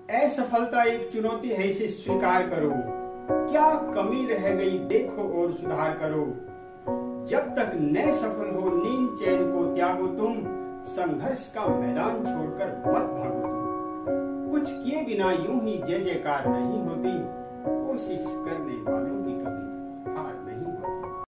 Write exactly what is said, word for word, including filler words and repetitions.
असफलता एक चुनौती है, इसे स्वीकार करो। क्या कमी रह गई देखो और सुधार करो। जब तक न सफल हो नींद चैन को त्यागो तुम, संघर्ष का मैदान छोड़कर मत भागो तुम। कुछ किए बिना यूं ही जय जयकार नहीं होती, कोशिश करने वालों की कभी हार